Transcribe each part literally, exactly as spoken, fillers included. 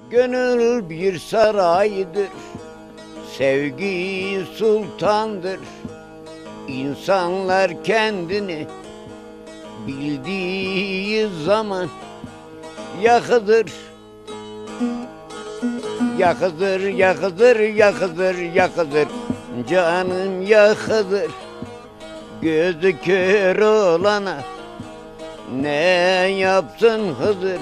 Gönül bir saraydır, sevgi sultandır. İnsanlar kendini bildiği zaman yakıdır. Yakıdır, yakıdır, yakıdır, yakıdır. Canım yakıdır. Gözü kör olana ne yapsın Hızır?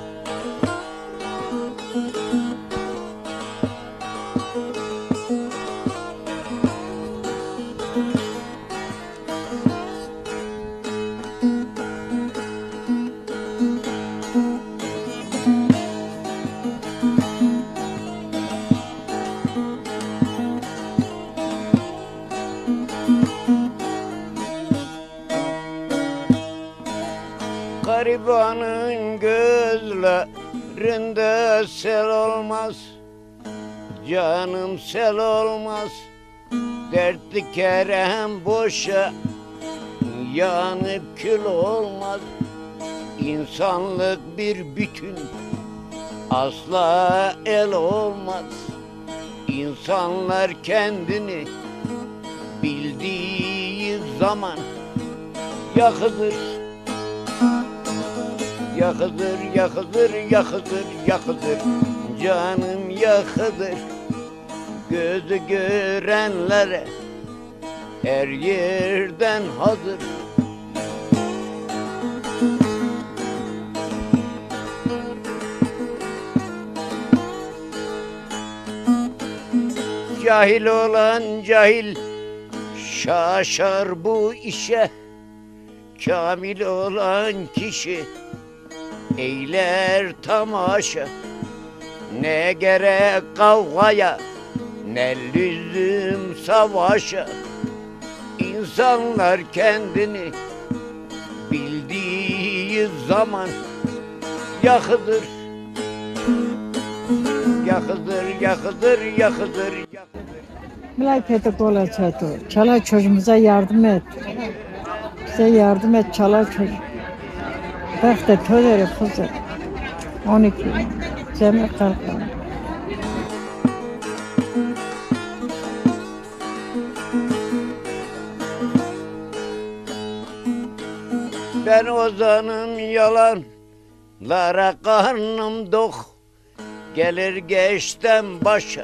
Garibanın gözlerinde sel olmaz, canım sel olmaz. Dertli kerem boşa yanıp kül olmaz. İnsanlık bir bütün, asla el olmaz. İnsanlar kendini bildiği zaman yakıdır. Yakıdır, yakıdır, yakıdır, yakıdır. Canım yakıdır. Gözü görenlere her yerden hazır. Cahil olan cahil şaşar bu işe. Kamil olan kişi eyler tamaşa. Ne gerek kavgaya, ne lüzum savaşa. İnsanlar kendini bildiği zaman yakıdır. Yakıdır, yakıdır, yakıdır, yakıdır. Milay Petekola Çato, Çalar çocuğumuza yardım et. Bize yardım et Çalar çocuk. Bak da tövbe kızı. on iki. Cemil Kalkan. Ben ozanım yalanlara karnım dok. Gelir geçten başa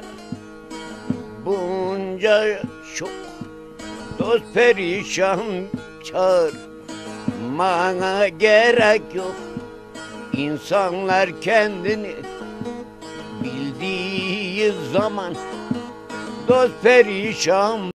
bunca şok. Dost perişan çağır, bana gerek yok. İnsanlar kendini bildiği zaman dost perişan.